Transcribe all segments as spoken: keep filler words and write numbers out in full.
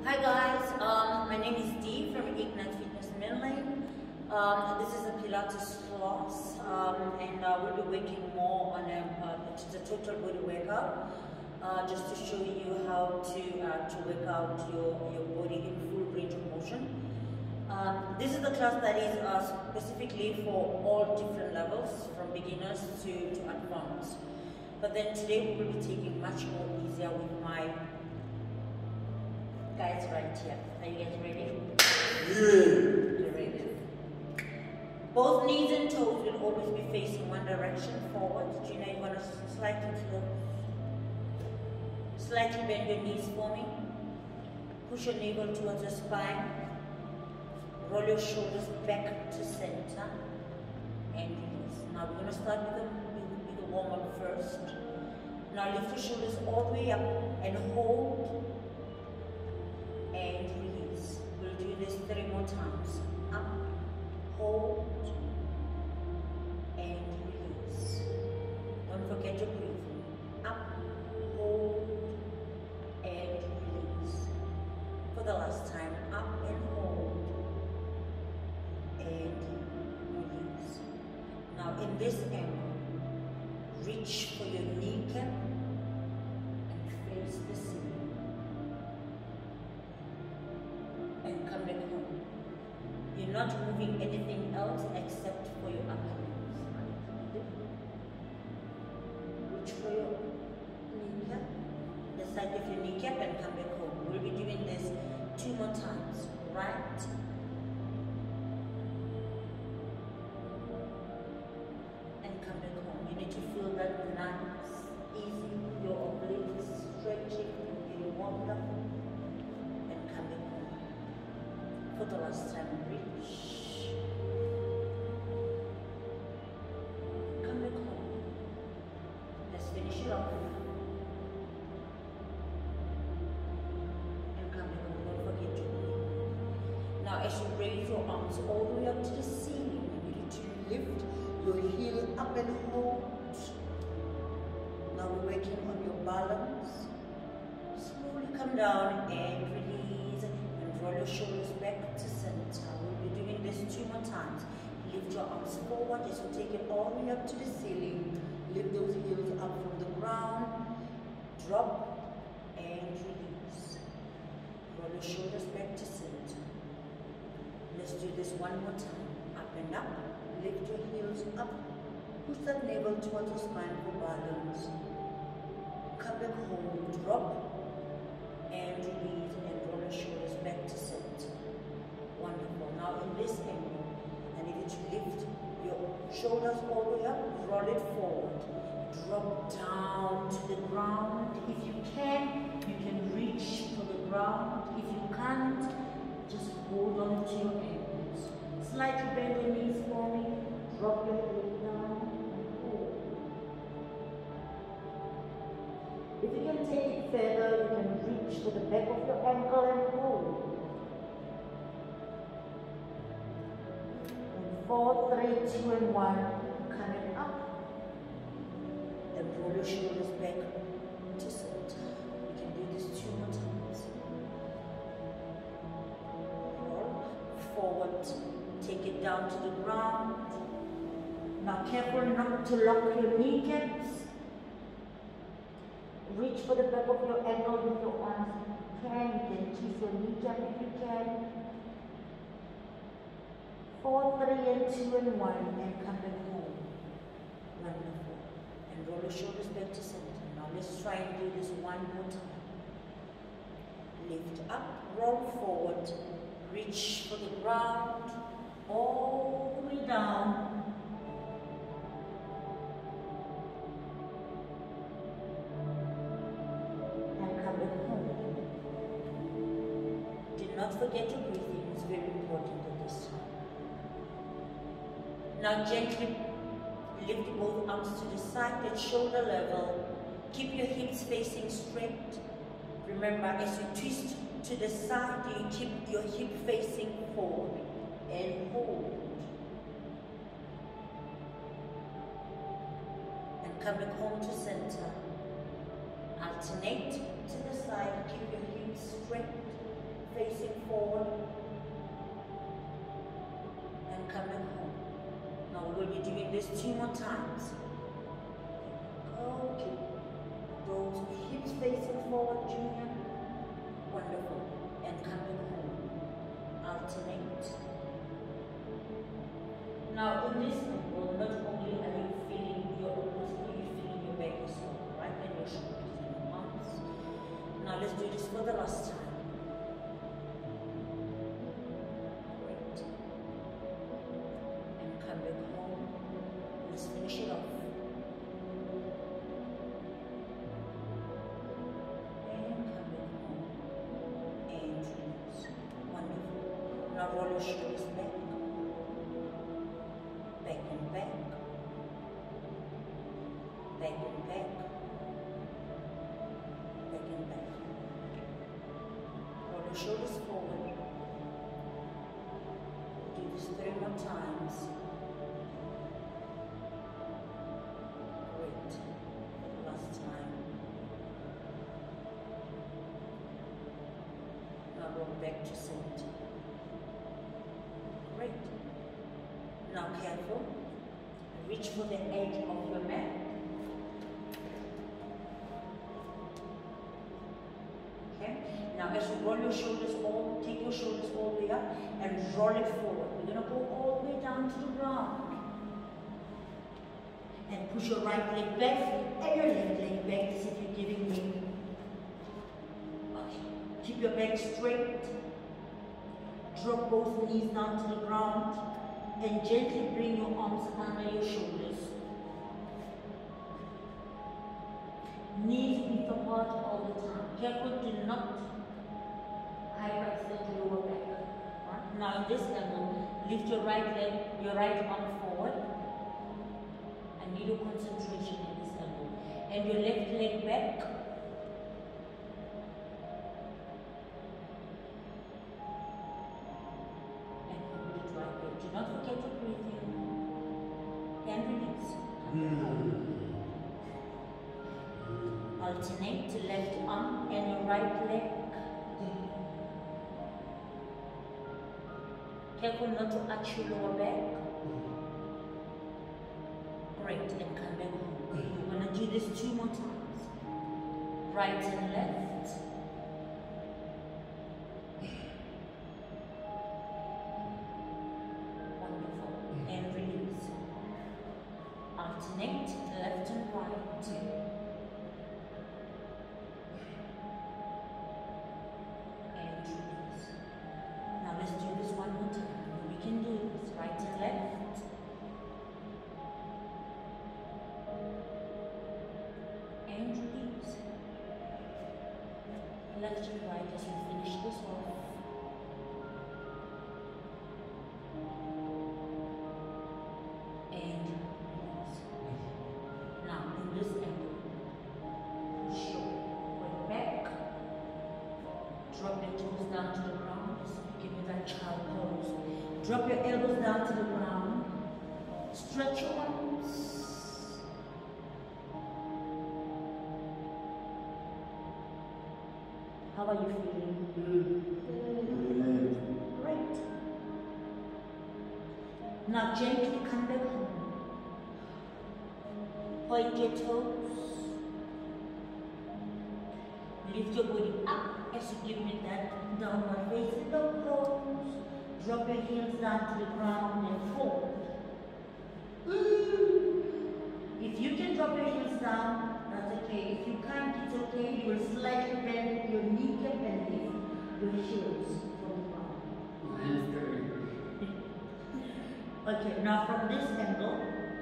Hi guys, um, my name is Dee from Ignite Fitness Mainline. Um, this is a Pilates class, um, and uh, we'll be working more on a, uh, the total body workout, uh, just to show you how to uh, to work out your, your body in full range of motion. Um, this is the class that is uh, specifically for all different levels, from beginners to, to advanced. But then today we will be taking much more easier with my guys right here. Are you guys ready? Yeah. You're ready. Both knees and toes will always be facing one direction forward. Gina, you're gonna slightly tilt. Slightly bend your knees for me. Push your navel towards your spine. Roll your shoulders back to center. And release. Now we're gonna start with a, with a warm up first. Now lift your shoulders all the way up and hold. And release. We'll do this three more times. Up, hold, and release. Don't forget to breathe. Up, hold, and release. For the last time, up and hold, and release. Now in this angle, reach for your kneecap and face the ceiling. And come back home. You're not moving anything else except for your upper legs. Reach for your kneecap, the side of your kneecap, and come back home. We'll be doing this two more times. Right, and come back home. You need to feel that nice, easy, your obliques stretching, getting warmed up, and come back home. For the last time, reach. Come back home. Let's finish it off. And come back home. Don't forget to breathe. Now, as you raise your arms all the way up to the ceiling, you need to lift your heel up and hold. Now we're working on your balance. Slowly come down and release. Roll your shoulders back to center. We'll be doing this two more times. Lift your arms forward as you take it all the way up to the ceiling. Lift those heels up from the ground. Drop and release. Roll your shoulders back to center. Let's do this one more time. Up and up. Lift your heels up. Push that navel towards your spine for balance. Come back home. Drop and release, and roll your shoulders back to center. Wonderful. Now in this angle, I need you to lift your shoulders all the way up, roll it forward, drop down to the ground. If you can, you can reach for the ground. If you can't, just hold on to your ankles. Slightly bend your knees for me, drop your head down, and hold. If you can take it further, you can reach to the back of your ankle and hold. And four, three, two, and one. Coming up. Then roll your shoulders back to center. We can do this two more times. Roll forward. Take it down to the ground. Now careful not to lock your kneecaps. Reach for the back of your ankle with your arms. You can, you can twist your kneecap if you can. Four, three, and two, and one, and come back home. Wonderful. And roll your shoulders back to center. Now let's try and do this one more time. Lift up, roll forward, reach for the ground, all the way down. Not forget your breathing, it's very important at this time. Now gently lift both arms to the side at shoulder level. Keep your hips facing straight. Remember, as you twist to the side, you keep your hip facing forward and hold. And come back home to center. Alternate to the side, keep your hips straight. forward and come back home. Now we're going to be doing this two more times. Okay. Those hips facing forward, Junior. Wonderful. And come back home. Alternate. Now in this angle, not only are you feeling your opposite, you're feeling your back as well, right? And your shoulders and your arms. Now let's do this for the last time. Great. And come back home. Let's finish it off. Now roll your shoulders back, back and back, back and back, back and back. Roll your shoulders forward. Do this three more times. Great. Last time. Now roll back to center. Great. Now careful. Reach for the edge of your mat. Okay. Now as you roll your shoulders all, take your shoulders all the way up and roll it forward. We're gonna go all the way down to the ground. And push your right leg back and your left leg back as if you're giving me. Okay. Keep your back straight. Drop both knees down to the ground and gently bring your arms under your shoulders. Knees width apart all the time. Careful to not hyperextend the lower back. Right? Now in this angle, lift your right leg, your right arm forward. I need your concentration in this angle. And your left leg back. Do not forget to breathe in and release. Alternate to left arm and your right leg. Careful not to arch your lower back. Great, and come back home. We're going to do this two more times. Right and left. Alternate left and right. And release. Now let's do this one more time. We can do this right and left. And release. Left and right as we finish this off. Down to the ground, just give me that child pose. Drop your elbows down to the ground. Stretch your arms. How are you feeling? Good. Great. Now gently come back home. Point your toes. Lift your body up as you give me that downward facing dog pose. Drop your heels down to the ground and fold. If you can drop your heels down, that's okay. If you can't, it's okay. You will slightly bend your kneecap and lift your heels from the ground. Okay, now from this angle,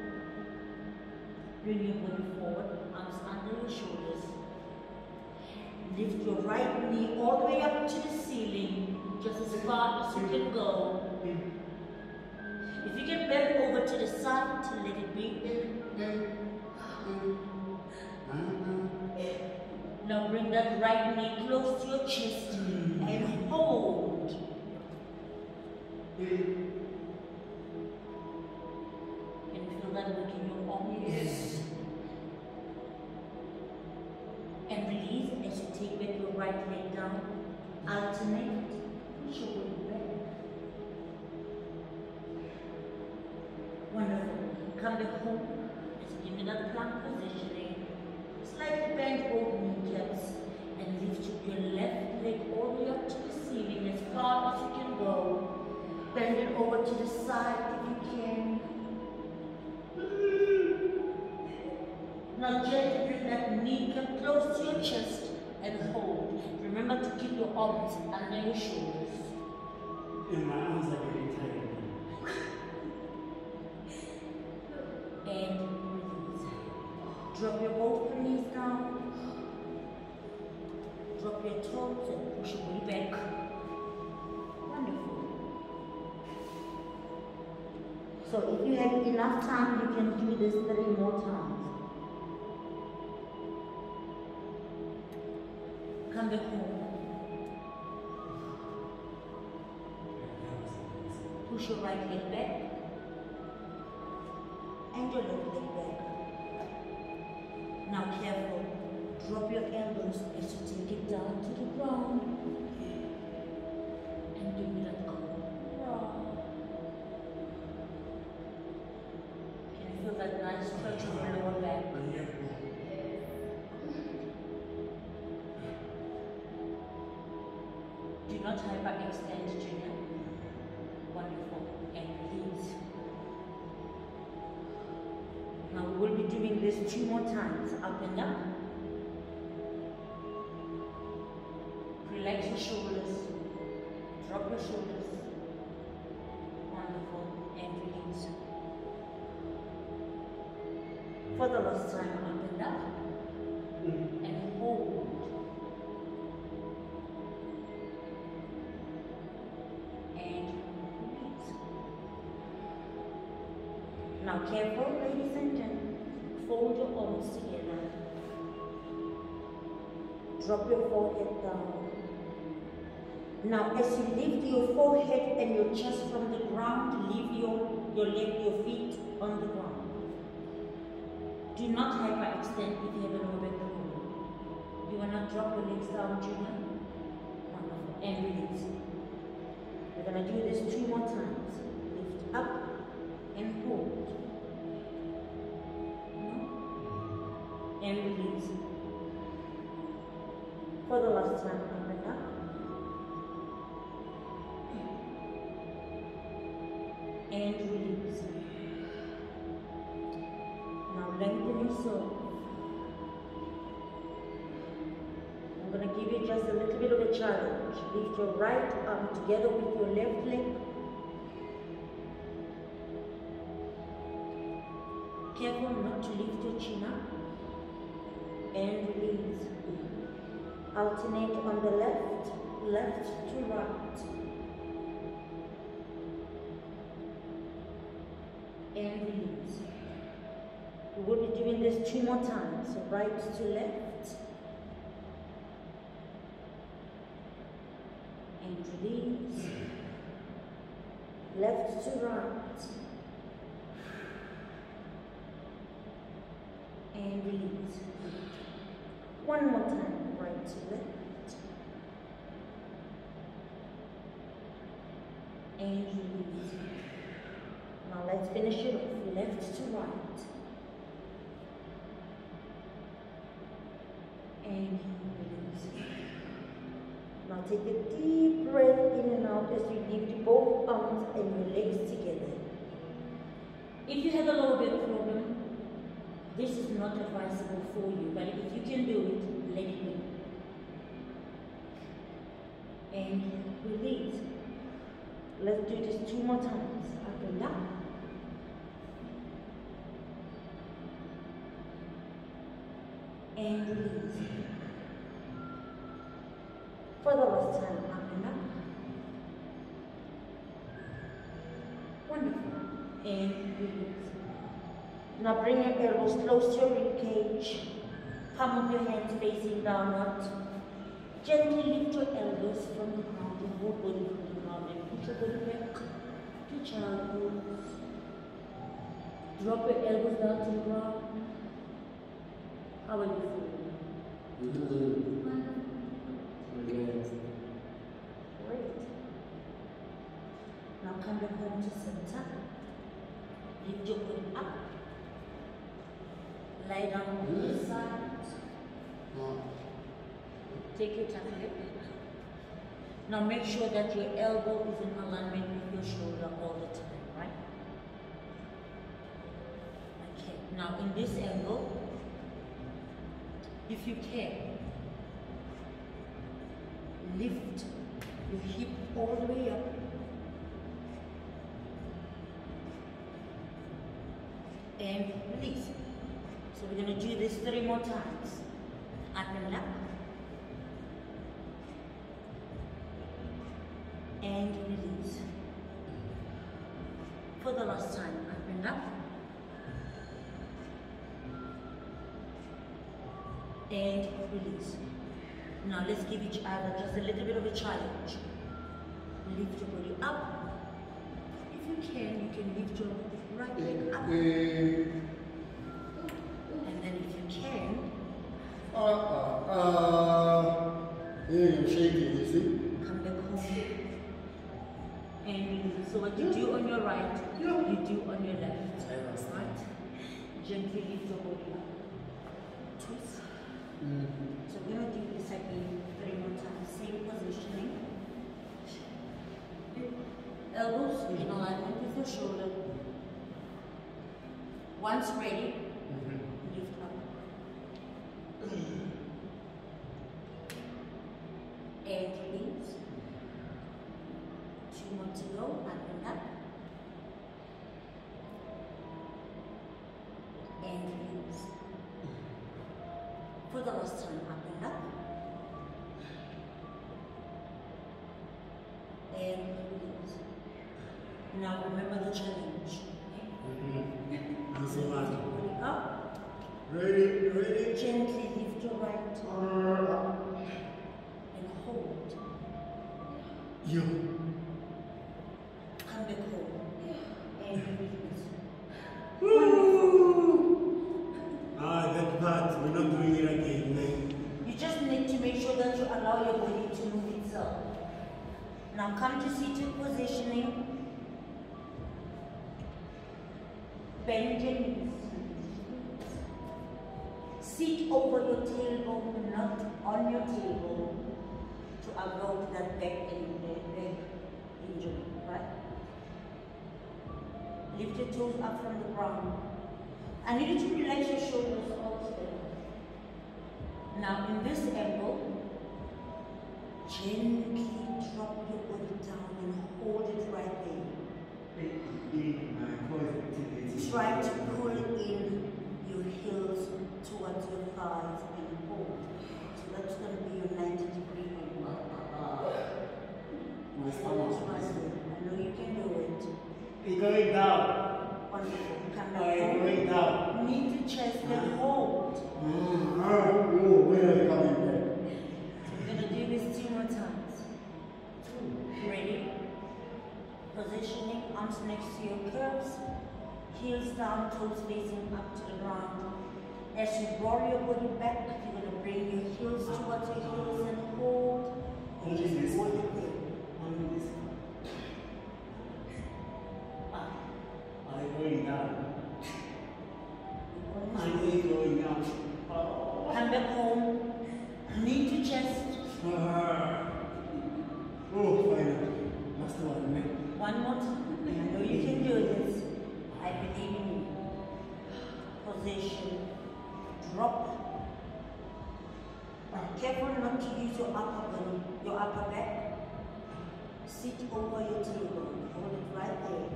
bring your body forward, arms under your shoulders. Lift your right knee all the way up to the ceiling, just as far as you can go. If you can bend over to the side, let it be. Now bring that right knee close to your chest and hold. Can you feel that work in your arms? Yes. And release as you take back your right leg down. Alternate. push your weight back. Wonderful. Come back home. Let's give me that plank positioning. Slightly bend both kneecaps and lift your left leg all the way up to the ceiling as far as you can go. Bend it over to the side if you can. Now gently bring that kneecap close to your chest and hold. Remember to keep your arms under your shoulders. And my arms are getting tired. And release. Drop your both knees down. Drop your toes and push your way back. Wonderful. So if you have enough time, you can do this three more times. Come back home. Push your right leg back and your left leg back. Now careful. Drop your elbows as you take it down to the ground. And give me that go. Can you feel that nice stretch of your lower back? Do not hyperextend, Junior. Wonderful. And release. Now we will be doing this two more times. Up and down. Relax your shoulders. Drop your shoulders. Wonderful. And release. For the last time, up and down. And hold. Now careful, ladies and gentlemen, fold your arms together. Drop your forehead down. Now as you lift your forehead and your chest from the ground, leave your, your leg, your feet on the ground. Do not hyperextend if you have an overbend. You want to drop your legs down, Junior. Wonderful. And release. We're going to do this two more times. Lift up and hold. And release. For the last time, up and up. And release. Now lengthen yourself. I'm going to give you just a little bit of a challenge. Lift your right arm together with your left leg. Careful not to lift your chin up. And release. Alternate on the left, left to right. And release. We will be doing this two more times. So right to left. And release. Left to right. And release. One more time, right to left. And release. Now let's finish it off. Left to right. And release. Now take a deep breath in and out as you lift both arms and your legs together. If you have a lower back problem, this is not advisable for you, but if you can do it, let it be. And release. Let's do this two more times. Up and down. And release. For the last time, up and up. Wonderful. And release. Now bring your elbows close to your rib cage. Palm of your hands facing downward. Gently lift your elbows from the ground, your whole body from the ground, and put your body back to childhood. Drop your elbows down to the ground. How are you feeling? Mm-hmm. Great. come back home to center. Lift your body up. Lie down on the side. Take your time. Now make sure that your elbow is in alignment with your shoulder all the time, right? Okay, now in this angle, if you can, lift your hip all the way up. And release. So we're going to do this three more times. Up and up. And release. For the last time, up and up. And release. Now let's give each other just a little bit of a challenge. Lift your body up. If you can, you can lift your right leg up. And then if you can, uh, uh, uh, yeah, I'm shaking, you see? come back home. And release. So what you do on your right, you do on your left. Right? Gently lift your body up. Twist. Mm. So we're going to do this again three more times. Same positioning. Elbows in alignment with your shoulder. Once ready, Mm-hmm. lift up. And release. Two more to go. Up and up. And release. For the last time, up and up. And release. Now remember the challenge. Mm-hmm. This So is lift one. your body up. Ready, ready? Gently lift your right Uh, and hold. you. Come back home. And release. Ah, that part, we're not doing it again, man. You just need to make sure that you allow your body to move itself. Now come to seated positioning. Bend your knees. Sit over your tailbone, not on your table, to avoid that back and leg injury, right? Lift your toes up from the ground. I need you to relax your shoulders altogether. Now in this angle, gently drop your body down and hold it right there. Try to pull in your heels towards your thighs and hold. So that's going to be your ninety degree angle. My Hold stomach. right there. I know you can do it. It's going down. Wonderful. Come Oh, back it's going home. down. Knee to chest and hold. Mm, oh, oh, where are you coming from? So we're going to do this two more times. Ready? Positioning, arms next to your curves. Heels down, toes facing up to the ground. As you roll your body back, you're going to bring your heels towards your heels and hold. And Only just this hold one. it there. Only this one. Ah, I'm going down. almost I'm there. going down. Oh. Come back home. Knee to chest. Ah. Oh, finally. Last one, man. One more time. I know you can do this. I believe in you. Position. Drop. Careful not to use your upper body, your upper back. Sit over your table. Hold it right there.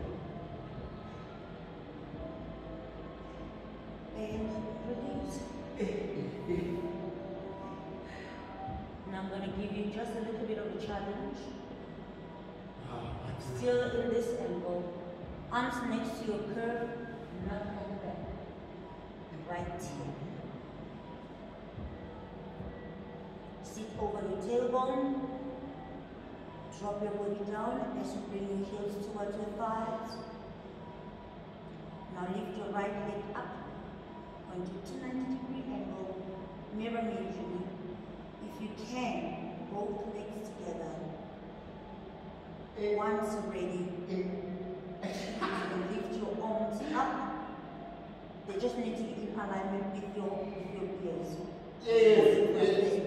And release. Now I'm going to give you just a little bit of a challenge. Still in this angle. Arms next to your curve, not on the back. Right here. Sit over your tailbone. Drop your body down as you bring your heels towards your thighs. Now lift your right leg up. Point it to ninety degree angle. Mirror me usually. If you can, both legs together. Once ready, lift your arms up. They just need to be in alignment with your with your ears. Yes.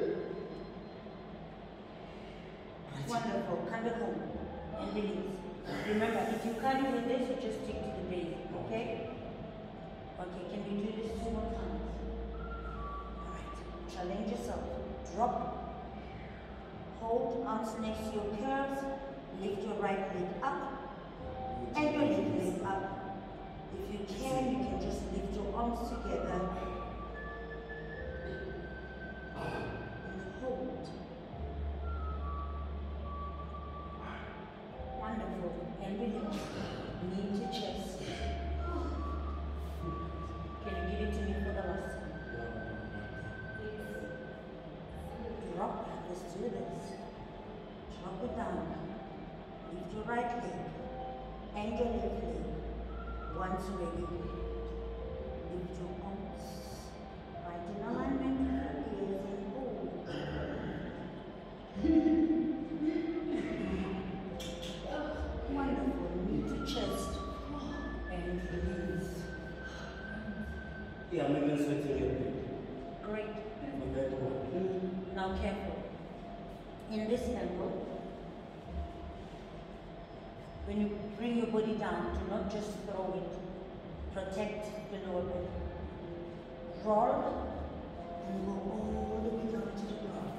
Wonderful. Come back home and release. Remember, if you can't do this, you just stick to the base. Okay? Okay. Can we do this two more times? All right. Challenge yourself. Drop. Hold arms next to your curves. Lift your right leg up and your left leg up. If you can, you can just lift your arms together and hold. Wonderful. And release. Knee to chest. Can you give it to me for the last time? Drop. Let's do this. Drop it down. Lift your right leg and your left leg. Once ready, lift your arms right in alignment with your ears and hold. Wonderful. Knee to chest and release. Yeah, I'm even sweating a bit. Great. Okay, one. Now careful. In this angle, when you bring your body down, do not just throw it. Protect the lower back. Roll and go all the way down to the ground.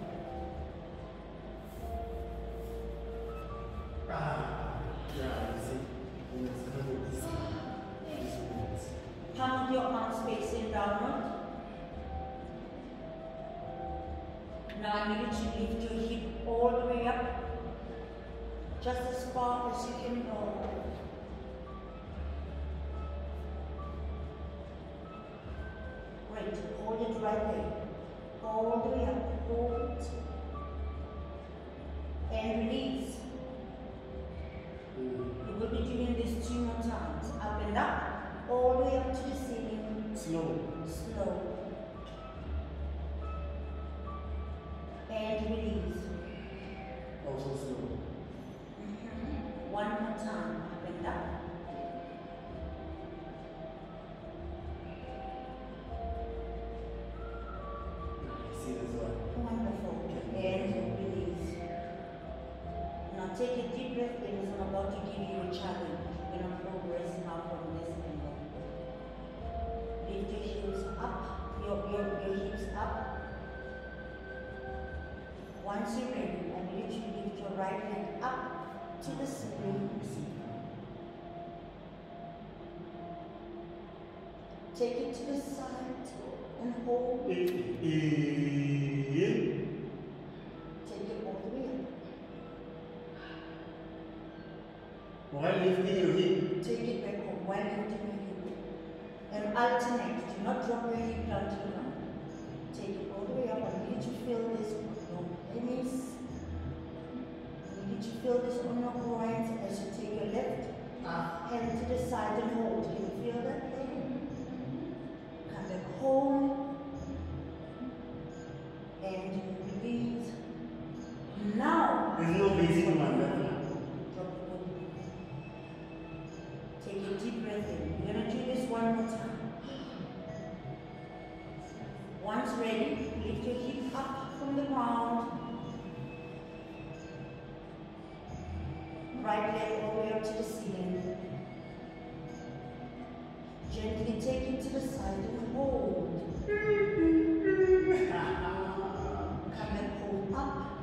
Ah, yeah, you see. It's kind of this. This Palm of your arms facing downward. Now I need you to lift your hip all the way up. Just as far as you can go. Great. Hold it right there. All the way up. Hold. And release. You will be doing this two more times. Up and up. All the way up to the ceiling. Slow. Slow. And release. also slow. One more time, up and down. See this one. Wonderful. And release. Now take a deep breath in as I'm about to give you a challenge. We're going to progress now from this angle. Lift your heels up, your, your, your hips up. Once you're ready, I need you to lift your right leg up to the ceiling. Take it to the side and hold. Take it all the way up. While lifting your hip. Take it back home while lifting your hip. And alternate. Do not drop your hip down to the ground. Take it all the way up. I need you to feel this on your knees. I need you to feel this on your groins as you take your left hand to the side and hold. Can you feel that there? Come back home. And you release. Now. There's no basic one. That's not. Drop the body. Take a deep breath in. We're going to do this one more time. Once ready, lift your hip up from the ground. Right leg all the way up to the ceiling. Gently take it to the side and hold. Come and hold up.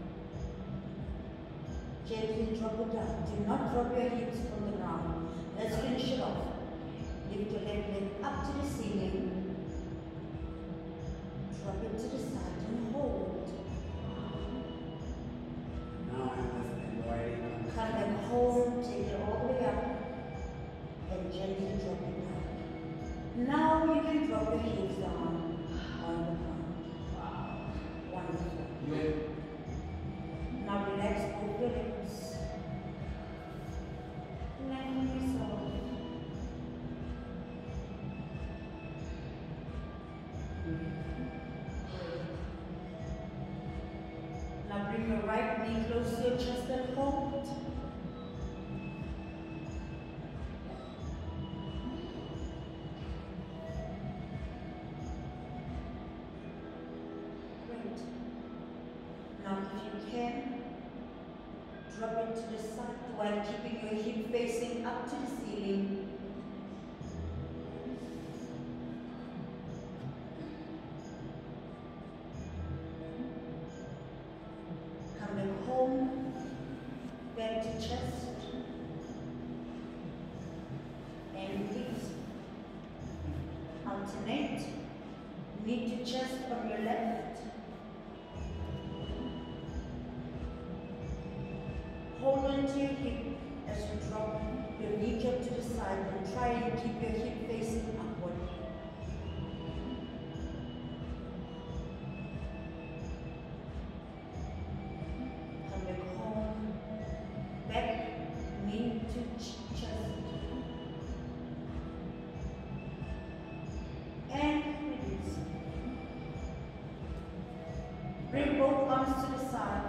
Gently drop it down. Do not drop your hips from the ground. Let's finish it off. Lift your left leg up to the ceiling. Drop it to the side and hold. Now I understand why they come. Come back home, take it all the way up, and gently drop it down. Now you can drop your heels down on the ground. Wonderful. Yeah. Now relax both your legs. Lengthen yourself. Now bring your right right knee close to your chest and hold. Great. Now if you can, drop it to the side while keeping your hip facing up to the ceiling. Come back home, back to chest, and release. Alternate, knee to chest on your left. Hold on to your hip as you drop your kneecap to the side and try and keep your hip facing upward. Come back home, back, knee to ch chest. And release. Bring both arms to the side.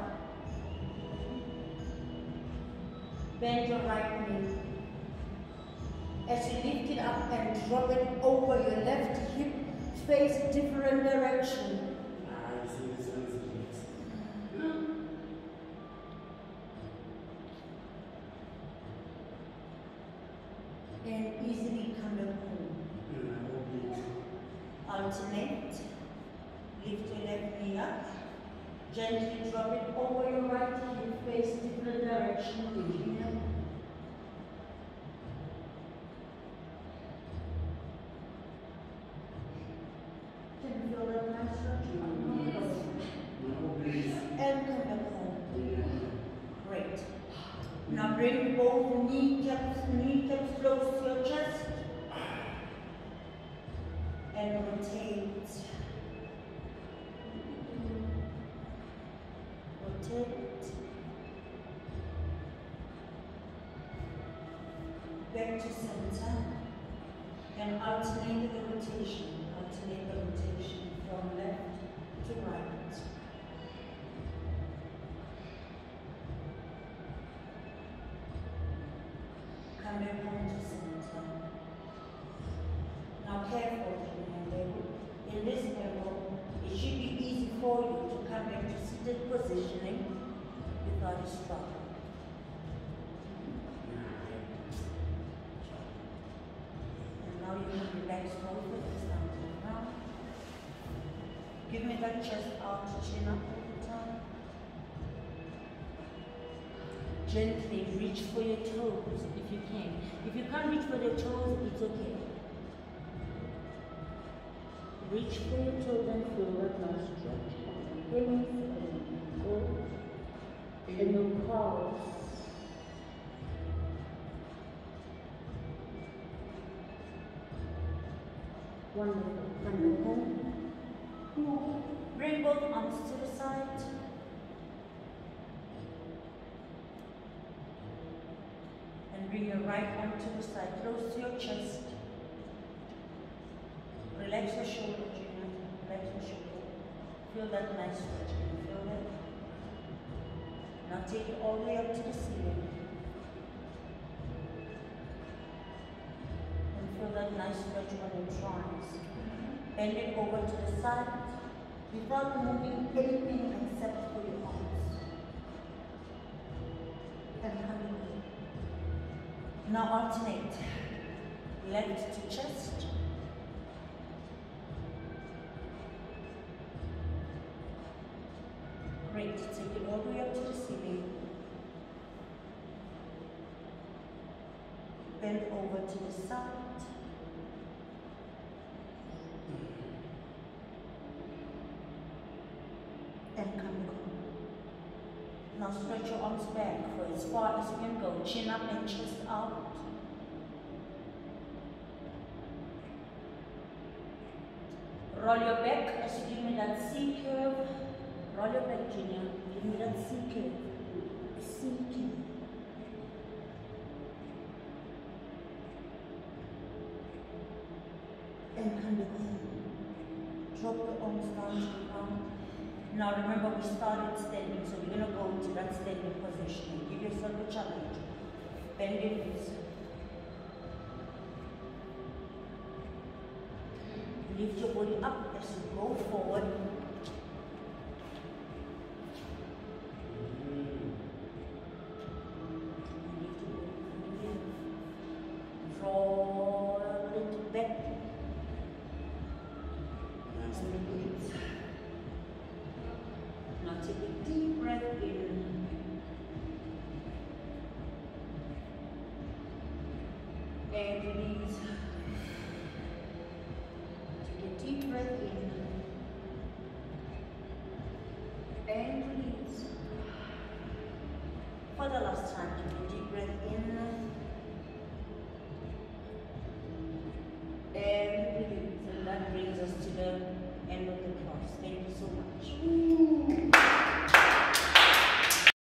Bend your right knee. As you lift it up and drop it over your left hip, face different direction. I see this one is the next. And easily come back home. Alternate. Lift your left knee up. Gently drop it over your right hip, face different direction. Inhale. Can you feel that nice stretch? And come back home. Great. Now bring both kneecaps, kneecaps close to your chest. And rotate. Rotate. Back to center. And alternate the rotation. Alternate the rotation from left to right. Come back home to center. Now careful, in this angle, it should be easy for you to come back to seated positioning without a struggle. And now you can relax both legs down to the ground. Give me that chest out, chin up all the time. Gently reach for your toes if you can. If you can't reach for your toes, it's okay. Reach for your toes and feel that nice stretch. Release and go. And then pause. Wonderful. Come home. Bring both arms to the side. And bring your right arm to the side, close to your chest. Relax your shoulder, Gina. Relax your shoulder. Feel that nice stretch. Can you feel that? Now take it all the way up to the ceiling. And feel that nice stretch when it dries. Bend it over to the side without moving anything except for your arms. And come in. Now alternate. Left to chest. Great. Take it all the way up to the ceiling. Bend over to the side. And come home. Now stretch your arms back for as far as you can go. Chin up and chest out. Roll your back as you give me that C curve. Roll your back, Junior. Give me that C curve. C curve. And come back home. Drop the arms down to the ground. Now remember, we started standing, so we're going to go to that standing position. Give yourself a challenge. Bend your knees. Lift your body up as you go forward. Roll it back. And release. Now take a deep breath in. And release. Take a deep breath in. And release. For the last time, take a deep breath in. And release, and that brings us to the end of the class. Thank you so much.